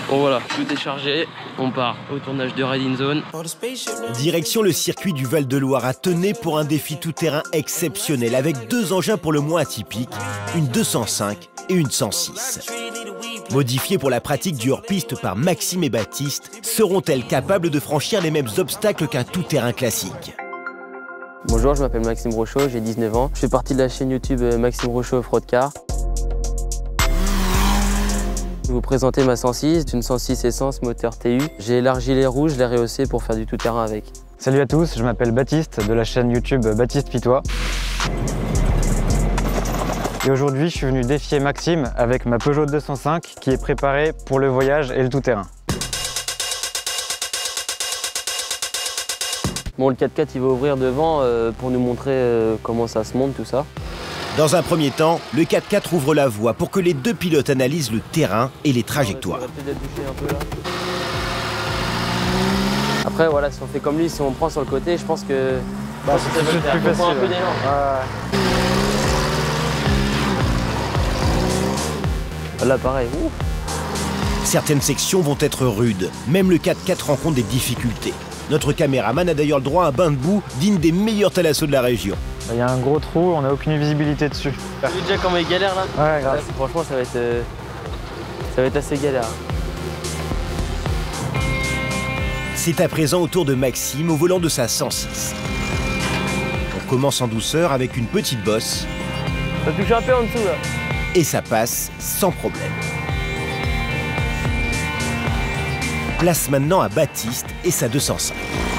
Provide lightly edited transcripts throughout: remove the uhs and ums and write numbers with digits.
Bon voilà, tout est chargé, on part au tournage de Riding Zone. Direction le circuit du Val-de-Loire à Tenay pour un défi tout-terrain exceptionnel avec 2 engins pour le moins atypiques, une 205 et une 106. Modifiées pour la pratique du hors-piste par Maxime et Baptiste, seront-elles capables de franchir les mêmes obstacles qu'un tout-terrain classique? Bonjour, je m'appelle Maxime Rochaud, j'ai 19 ans. Je fais partie de la chaîne YouTube Maxime Rochaud Off-Road Car. Je vais vous présenter ma 106, c'est une 106 essence moteur TU. J'ai élargi les roues, je l'ai rehaussé pour faire du tout-terrain avec. Salut à tous, je m'appelle Baptiste de la chaîne YouTube Baptiste Pitois. Et aujourd'hui, je suis venu défier Maxime avec ma Peugeot 205 qui est préparée pour le voyage et le tout-terrain. Bon, le 4x4 il va ouvrir devant pour nous montrer comment ça se monte, tout ça. Dans un premier temps, le 4x4 ouvre la voie pour que les 2 pilotes analysent le terrain et les trajectoires. Après, voilà, si on fait comme lui, si on prend sur le côté, je pense que c'est plus facile. Un peu d'élan. Là, pareil. Certaines sections vont être rudes. Même le 4x4 rencontre des difficultés. Notre caméraman a d'ailleurs le droit à un bain de boue digne des meilleurs thalassos de la région. Il y a un gros trou, on n'a aucune visibilité dessus. Tu vois déjà comment il galère là? Ouais, grave. Franchement, ça va être assez galère. C'est à présent au tour de Maxime au volant de sa 106. On commence en douceur avec une petite bosse. Ça touche un peu en dessous là. Et ça passe sans problème. Place maintenant à Baptiste et sa 205.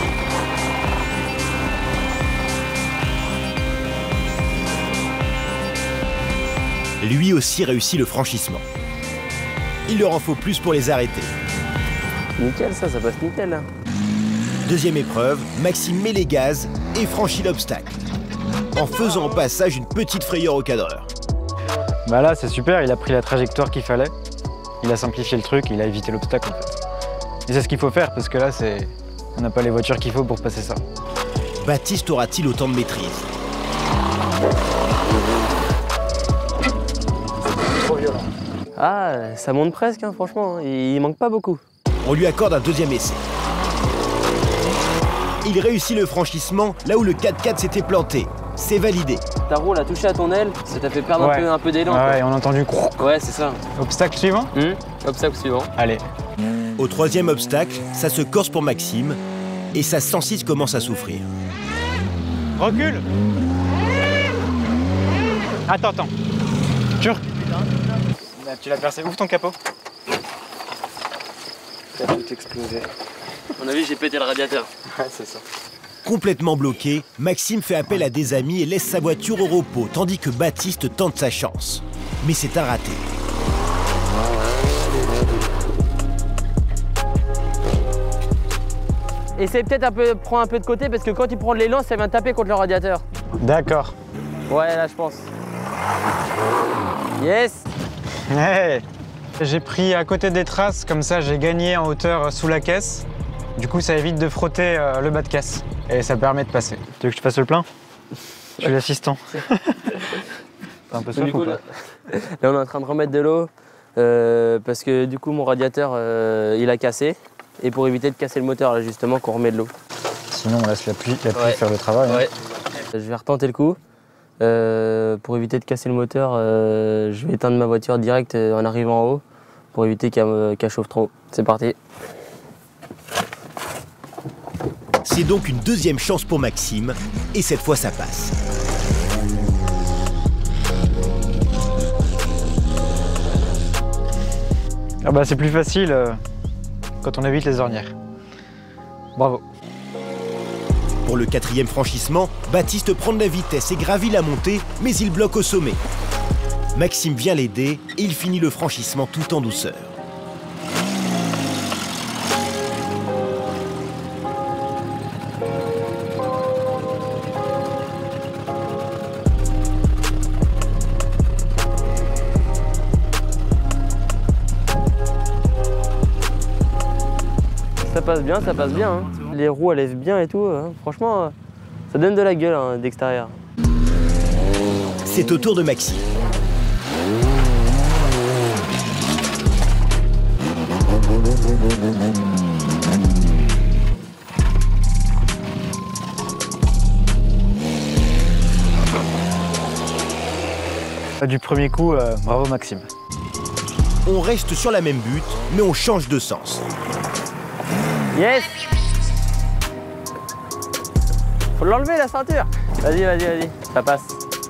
Lui aussi réussit le franchissement. Il leur en faut plus pour les arrêter. Nickel, ça passe nickel là. Deuxième épreuve, Maxime met les gaz et franchit l'obstacle, en faisant au passage une petite frayeur au cadreur. Bah là, c'est super, il a pris la trajectoire qu'il fallait. Il a simplifié le truc, il a évité l'obstacle en fait. Et c'est ce qu'il faut faire parce que là, on n'a pas les voitures qu'il faut pour passer ça. Baptiste aura-t-il autant de maîtrise? Trop violent. Ah, ça monte presque, hein, franchement, il manque pas beaucoup. On lui accorde un deuxième essai. Il réussit le franchissement là où le 4x4 s'était planté. C'est validé. Ta roue a touché à ton aile, ça t'a fait perdre un peu d'élan. Ouais, on a entendu. Ouais, c'est ça. Obstacle suivant? Obstacle suivant. Allez. Au troisième obstacle, ça se corse pour Maxime et sa 106 commence à souffrir. Recule. Attends. Tu l'as percé. Ouvre ton capot. Ça a tout explosé. À mon avis, j'ai pété le radiateur. Ouais, c'est ça. Complètement bloqué, Maxime fait appel à des amis et laisse sa voiture au repos, tandis que Baptiste tente sa chance. Mais c'est un raté. Essaye peut-être prendre un peu de côté parce que quand il prend de l'élan, ça vient taper contre le radiateur. D'accord. Ouais, là je pense. Yes. Hey. J'ai pris à côté des traces, comme ça j'ai gagné en hauteur sous la caisse. Du coup, ça évite de frotter le bas de caisse et ça permet de passer. Tu veux que je te fasse le plein? Je suis l'assistant. T'as un peu soif ou pas? Là, on est en train de remettre de l'eau parce que du coup, mon radiateur, il a cassé. Et pour éviter de casser le moteur, là, justement, qu'on remet de l'eau. Sinon, on laisse la pluie faire le travail. Ouais. Hein. Je vais retenter le coup. Pour éviter de casser le moteur, je vais éteindre ma voiture direct en arrivant en haut pour éviter qu'elle chauffe trop. C'est parti. C'est donc une deuxième chance pour Maxime, et cette fois ça passe. Ah bah c'est plus facile quand on évite les ornières. Bravo. Pour le quatrième franchissement, Baptiste prend de la vitesse et gravit la montée, mais il bloque au sommet. Maxime vient l'aider et il finit le franchissement tout en douceur. Ça passe bien, ça passe bien. Hein. Les roues elles lèvent bien et tout. Hein. Franchement, ça donne de la gueule hein, d'extérieur. C'est au tour de Maxime. Du premier coup, bravo Maxime. On reste sur la même butte, mais on change de sens. Yes! Faut l'enlever la ceinture. Vas-y, vas-y, vas-y, ça passe.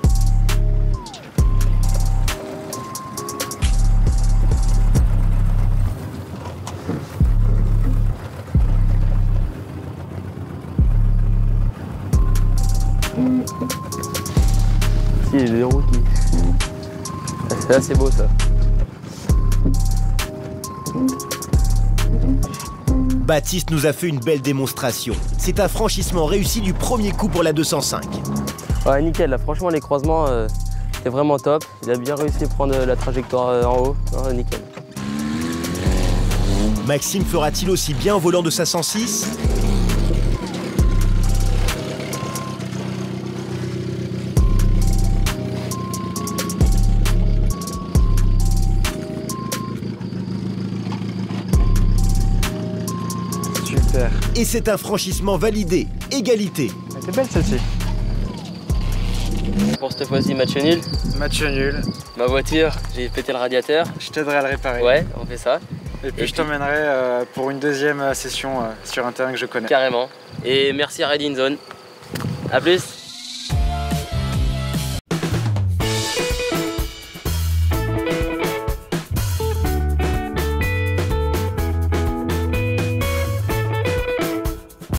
Si, j'ai des roues qui... Là, c'est beau ça. Baptiste nous a fait une belle démonstration. C'est un franchissement réussi du premier coup pour la 205. Ouais, nickel, là, franchement, les croisements, c'était vraiment top. Il a bien réussi à prendre la trajectoire en haut. Non, nickel. Maxime fera-t-il aussi bien au volant de sa 106? Super. Et c'est un franchissement validé. Égalité. Elle était belle celle-ci. Pour cette fois-ci, match nul. Match nul. Ma voiture, j'ai pété le radiateur. Je t'aiderai à le réparer. Ouais, on fait ça. Et puis je t'emmènerai pour une deuxième session sur un terrain que je connais. Carrément. Et merci à Ride in Zone. A plus.